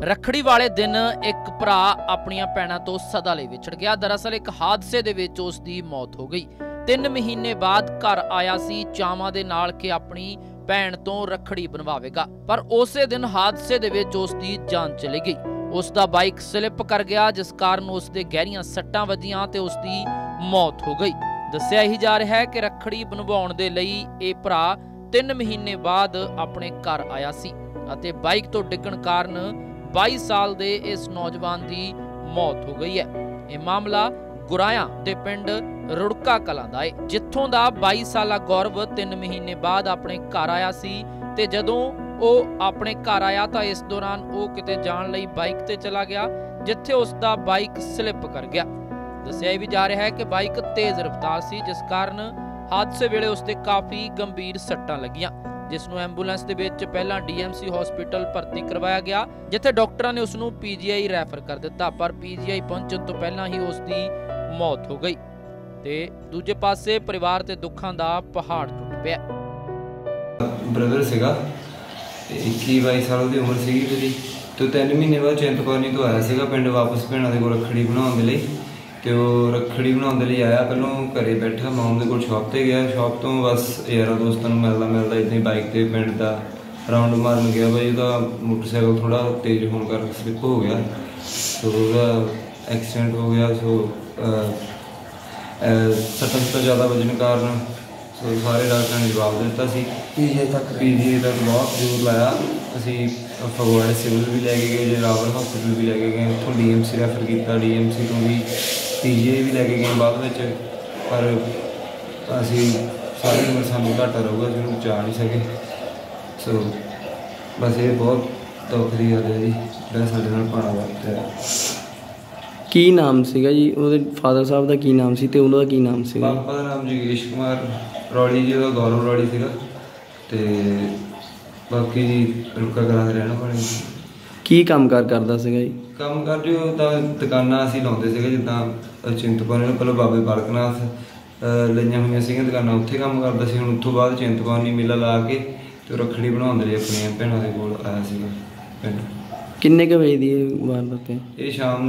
ਰੱਖੜੀ ਵਾਲੇ दिन एक भरा अपनियां भैणां तो सदा लई विछड़ गया। दरअसल एक हादसे दे विच उस दी मौत हो गई। 3 महीने बाद घर आया सी चावां दे नाल कि अपनी भैण तो रखड़ी बनवावेगा, पर उसे दिन हादसे दे विच उस दी जान चली गई। उस दा बाइक स्लिप कर गया, जिस कारण उस दे गहरियां सट्टां वजियां ते उस दी मौत हो गई। दस्सिया ही जा रहा है कि रखड़ी बनवाउण दे लई इह भरा 3 महीने बाद अपने घर आया सी अते बाइक तो डिग्गण कारण 22 साल ਦੇ ਇਸ ਨੌਜਵਾਨ ਦੀ ਮੌਤ ਹੋ ਗਈ ਹੈ। ਇਹ ਮਾਮਲਾ ਗੁਰਾਇਆ ਦੇ ਪਿੰਡ ਰੁੜਕਾ ਕਲਾਂ ਦਾ ਹੈ, ਜਿੱਥੋਂ ਦਾ 22 ਸਾਲਾ ਗੌਰਵ 3 ਮਹੀਨੇ ਬਾਅਦ ਆਪਣੇ ਘਰ ਆਇਆ ਸੀ ਤੇ ਜਦੋਂ ਉਹ ਆਪਣੇ ਘਰ ਆਇਆ ਤਾਂ ਇਸ ਦੌਰਾਨ ਉਹ ਕਿਤੇ ਜਾਣ ਲਈ ਬਾਈਕ ਤੇ ਚਲਾ ਗਿਆ, ਜਿੱਥੇ ਉਸ ਦਾ ਬਾਈਕ ਸਲਿੱਪ ਕਰ ਗਿਆ। ਦੱਸਿਆ ਵੀ ਜਾ ਰਿਹਾ ਹੈ ਕਿ ਬਾਈਕ ਤੇਜ਼ ਰਫ਼ਤਾਰ ਸੀ, ਜਿਸ ਕਾਰਨ ਹਾਦਸੇ ਵੇਲੇ ਉਸ ਤੇ ਕਾਫੀ ਗੰਭੀਰ ਸੱਟਾਂ ਲੱਗੀਆਂ, जिस नूं एंबूलेंस दे विच पहलां DMC हॉस्पिटल भर्ती करवाया गया, जिथे डॉक्टरां ने उस नूं PGI रैफर कर दिता, पर PGI पहुंचण तो पहलां ही उस दी मौत हो गई। ते दूजे पासे परिवार ते दुखां दा पहाड़ टुट पिया। ब्रदर सीगा 21-22 साल दी उम्र सीगी मेरी, तो 3 महीने बाद चिंतपूर्णी तो आया सीगा पिंड वापस भैणां दे कोल रखड़ी बनाउण दे लई। तो रखड़ी बनाउण दे लई आया, पहलों घरे बैठा माम दे कोल शॉप ते गया, शॉप तो बस यारां दोस्तां नूं मिलदा इदां ही बाइक ते पिंड दा राउंड मारन गया। भाई उसका मोटरसाइकिल थोड़ा तेज होने करके स्लिप हो गया, तो उसका एक्सीडेंट हो गया। सो सट्टां ज़्यादा वजन कारण सो सारे डॉक्टरों ने जवाब दिता सी। PGI तक बहुत जोर लाया। असी फगवाड़े सिविल भी लैके गए, जरावर हॉस्पिटल भी लैके गए, उतों DMC रैफर किया, DMC तो भी PGI भी लैके गए बाद में, पर असी सारी उम्र सानू घाटा रहूगा, असीं बचा नहीं सके। सो बस ये बहुत दुख की गल है जी, जो साडे नाल भाणा वापरिया। की नाम सीगा जी ਉਹਦੇ ਫਾਦਰ ਸਾਹਿਬ ਦਾ? ਕੀ ਨਾਮ ਸੀ ਤੇ ਉਹਨਾਂ ਦਾ ਕੀ ਨਾਮ ਸੀ? ਪਾਪਾ ਦਾ ਨਾਮ ਜਗੀਸ਼ ਕੁਮਾਰ ਰੌਲੀ ਜੀ, ਉਹਦਾ ਗੌਰਵ ਰੌਲੀ ਸੀਗਾ, ਤੇ ਬਾਕੀ ਜੀ ਰੁੜਕਾ ਕਲਾਂ ਦੇ ਰਹਿਣ ਵਾਲੇ। ਕੀ ਕੰਮਕਾਰ ਕਰਦਾ ਸੀਗਾ ਜੀ? ਕੰਮ ਕਰ ਜੋ ਤਾਂ ਦੁਕਾਨਾਂ ਅਸੀਂ ਲਾਉਂਦੇ ਸੀਗੇ, ਜਿੱਦਾਂ ਚਿੰਤਪੁਰਨੀ ਨੂੰ ਪਹਿਲਾਂ ਬਾਬੇ ਬਾਲਕਨਾਥ ਲਈਆਂ ਹੋਈਆਂ ਸੀਗੀਆਂ ਦੁਕਾਨਾਂ, ਉੱਥੇ ਕੰਮ ਕਰਦਾ ਸੀ। ਹੁਣ ਉੱਥੋਂ ਬਾਅਦ ਚਿੰਤਪੁਰਨੀ ਮੇਲਾ ਲਾ ਕੇ ਤੇ ਰੱਖੜੀ ਬਣਾਉਣ ਲਈ ਆਪਣੀਆਂ ਭੈਣਾਂ ਦੇ ਕੋਲ ਆਇਆ ਸੀਗਾ ਪਿੰਡ। ਕਿੰਨੇ ਕੁ ਵਜੇ ਦੀ ਵਾਰਦਾਤ ਹੈ? ਇਹ ਸ਼ਾਮ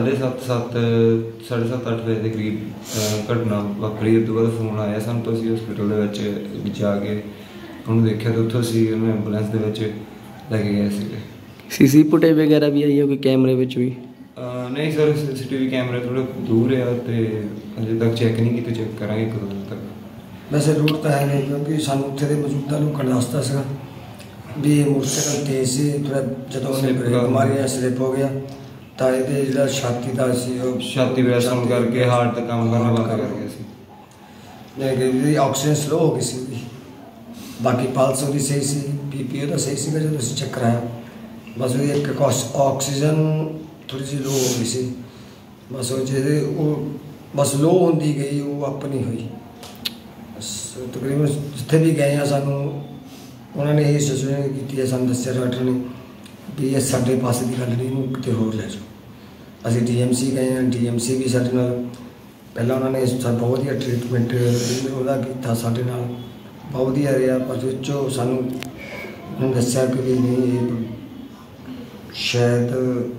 7:30-8 ਵਜੇ ਦੇ ਕਰੀਬ ਘਟਨਾ ਵਾਪਰੀ। ਉਸ ਤੋਂ ਬਾਅਦ ਫੋਨ ਆਇਆ ਸਾਨੂੰ, ਤਾਂ ਅਸੀਂ ਹਸਪੀਟਲ ਦੇ ਵਿੱਚ ਜਾ ਕੇ ਉਹਨੂੰ ਦੇਖਿਆ, ਤੇ ਉੱਥੋਂ ਅਸੀਂ ਉਹਨੂੰ ਐਂਬੂਲੈਂਸ ਦੇ ਵਿੱਚ ਲੈ ਕੇ ਗਏ ਸੀਗੇ। CC ਫੁਟੇਜ ਵਗੈਰਾ ਵੀ ਆਈ ਹੈ ਕੋਈ ਕੈਮਰੇ ਵਿੱਚ ਵੀ? ਨਹੀਂ ਸਰ, CCTV ਕੈਮਰੇ ਥੋੜ੍ਹਾ ਦੂਰ ਆ ਤੇ ਅਜੇ ਤੱਕ ਚੈੱਕ ਨਹੀਂ ਕੀਤੇ, ਚੈੱਕ ਕਰਾਂਗੇ ਇੱਕ ਦੋ ਦਿਨ ਤੱਕ। ਵੈਸੇ ਰੂਟ ਤਾਂ ਹੈ ਨਹੀਂ, ਕਿਉਂਕਿ ਸਾਨੂੰ ਉੱਥੇ ਦੇ ਮੌਜੂਦਾ ਲੋਕਾਂ ਨੇ ਦੱਸਤਾ ਸੀਗਾ ਵੀ ਇਹ ਮੋਟਰਸਾਈਕਲ ਤੇਜ਼ ਸੀ, ਥੋੜ੍ਹਾ ਜਦੋਂ ਉਹਨੇ ਬ੍ਰੇਕ ਮਾਰੀ ਸਲਿੱਪ ਹੋ ਗਿਆ, ਤਾਂ ਇਹਦੇ ਜਿਹੜਾ ਛਾਤੀ ਦਾ ਸੀ ਉਹ ਛਾਤੀ ਬ੍ਰੈਸ ਹੋਣ ਕਰਕੇ ਹਾਰਟ ਦਾ ਕੰਮ ਕਰਨਾ ਬੰਦ ਕਰ ਗਿਆ ਸੀ, ਇਹਦੀ ਆਕਸੀਜਨ ਸਲੋ ਹੋ ਗਈ ਸੀ ਉਹਦੀ। ਬਾਕੀ ਪਲਸ ਉਹਦੀ ਸਹੀ ਸੀ, BP ਉਹਦਾ ਸਹੀ ਸੀਗਾ ਜਦੋਂ ਅਸੀਂ ਚੈੱਕ ਕਰਾਇਆ। ਬਸ ਉਹਦੀ ਇੱਕ ਆਕਸੀਜਨ ਥੋੜ੍ਹੀ ਜਿਹੀ ਲੋ ਹੋ ਗਈ ਸੀ, ਬਸ ਉਹ ਜਿਹਦੇ ਉਹ ਬਸ ਲੋ ਹੁੰਦੀ ਗਈ, ਉਹ ਆਪਣੀ ਹੋਈ। ਬਸ ਤਕਰੀਬਨ ਜਿੱਥੇ ਵੀ ਗਏ ਆ ਸਾਨੂੰ ਉਹਨਾਂ ਨੇ ਇਹ ਸੁਜੈਸ਼ਨ ਕੀਤੀ ਹੈ, ਸਾਨੂੰ ਦੱਸਿਆ ਡਾਕਟਰ ਨੇ ਵੀ ਇਹ ਸਾਡੇ ਪਾਸੇ ਦੀ ਗੱਲ ਨਹੀਂ, ਇਹਨੂੰ ਕਿਤੇ ਹੋਰ ਲੈ ਜਾਓ। ਅਸੀਂ DMC ਗਏ ਹਾਂ, DMC ਵੀ ਸਾਡੇ ਨਾਲ ਪਹਿਲਾਂ ਉਹਨਾਂ ਨੇ ਬਹੁਤ ਵਧੀਆ ਟਰੀਟਮੈਂਟ ਉਹਦਾ ਕੀਤਾ, ਸਾਡੇ ਨਾਲ ਬਹੁਤ ਵਧੀਆ ਰਿਹਾ, ਪਰ ਵਿੱਚੋਂ ਸਾਨੂੰ ਉਹਨੇ ਦੱਸਿਆ ਕਿ ਵੀ ਨਹੀਂ, ਇਹ ਸ਼ਾਇਦ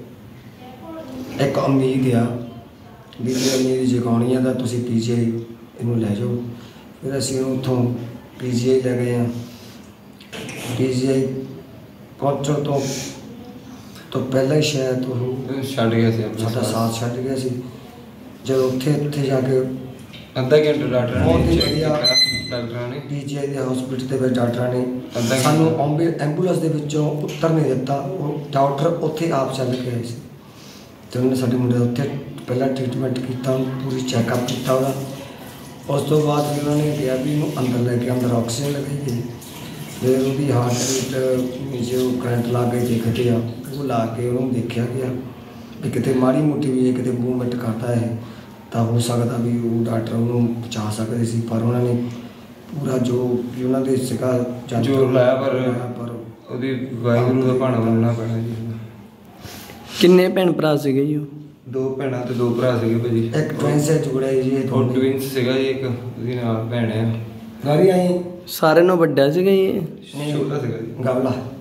ਇੱਕ ਉਮੀਦ ਆ ਵੀ ਜੇ ਉਮੀਦ ਜਗਾਉਣੀ ਆ ਤਾਂ ਤੁਸੀਂ PGI ਇਹਨੂੰ ਲੈ ਜਾਓ। ਫਿਰ ਅਸੀਂ ਉਹਨੂੰ ਉੱਥੋਂ PGI ਲੈ ਗਏ ਹਾਂ। PGI ਪਹੁੰਚਣ ਤੋਂ ਪਹਿਲਾਂ ਹੀ ਸ਼ਾਇਦ ਉਹ ਛੱਡ ਗਿਆ ਸੀ, ਸਾਡਾ ਸਾਥ ਛੱਡ ਗਿਆ ਸੀ। ਜਦੋਂ ਉੱਥੇ ਜਾ ਕੇ ਅੱਧਾ ਘੰਟਾ ਡਾਕਟਰਾਂ ਨੇ PGI ਦੇ ਹਸਪੀਟਲ ਦੇ ਵਿੱਚ ਡਾਕਟਰਾਂ ਨੇ ਸਾਨੂੰ ਐਂਬੂਲੈਂਸ ਦੇ ਵਿੱਚੋਂ ਉੱਤਰ ਨਹੀਂ ਦਿੱਤਾ। ਉਹ ਡਾਕਟਰ ਉੱਥੇ ਆਪ ਚੱਲ ਕੇ ਆਏ ਸੀ, ਅਤੇ ਉਹਨੇ ਸਾਡੇ ਮੁੰਡੇ ਦਾ ਉੱਥੇ ਪਹਿਲਾਂ ਟਰੀਟਮੈਂਟ ਕੀਤਾ, ਪੂਰੀ ਚੈੱਕਅਪ ਕੀਤਾ ਉਹਦਾ। ਉਸ ਤੋਂ ਬਾਅਦ ਫਿਰ ਉਹਨਾਂ ਨੇ ਕਿਹਾ ਵੀ ਇਹਨੂੰ ਅੰਦਰ ਲੈ ਕੇ ਅੰਦਰ ਆਕਸੀਜਨ ਲਗਾਈ ਗਈ। ਫਿਰ ਉਹਦੀ ਹਾਰਟ ਰੇਟ ਜੋ ਕਰੰਟ ਲਾ ਕੇ ਦੇਖਦੇ ਆ, ਉਹ ਲਾ ਕੇ ਉਹਨੂੰ ਦੇਖਿਆ ਗਿਆ ਵੀ ਕਿਤੇ ਮਾੜੀ ਮੋਟੀ ਵੀ ਕਿਤੇ ਮੂਵਮੈਂਟ ਕਰਦਾ ਹੈ ਤਾਂ ਹੋ ਸਕਦਾ ਵੀ ਉਹ ਡਾਕਟਰ ਉਹਨੂੰ ਬਚਾ ਸਕਦੇ ਸੀ, ਪਰ ਉਹਨਾਂ ਨੇ ਪੂਰਾ ਜੋ ਵੀ ਉਹਨਾਂ ਦੇ ਸੀਗਾ ਜ਼ੋਰ ਲਾਇਆ, ਪਰ ਉਹਦੀ ਵਾਹਿਗੁਰੂ ਦਾ ਭਾਣਾ ਮੰਨਣਾ ਪੈਣਾ ਜੀ। ਕਿੰਨੇ ਭੈਣ ਭਰਾ ਸੀਗੇ ਜੀ ਉਹ? 2 ਭੈਣਾਂ ਤੇ 2 ਭਰਾ ਸੀਗੇ ਭਾਜੀ। ਇੱਕ ਟਵਿੰਸ ਹੈ ਜੁੜਿਆ ਜੀ, ਉਹ ਟਵਿੰਸ ਸੀਗਾ ਜੀ, ਇੱਕ ਉਹਦੀ ਨਾਲ ਭੈਣ ਆ। ਗਾੜੀ ਆਈ ਸਾਰਿਆਂ ਨੂੰ ਵੱਡਾ ਸੀਗਾ ਜੀ? ਛੋਟਾ ਸੀਗਾ ਜੀ, ਗਮਲਾ।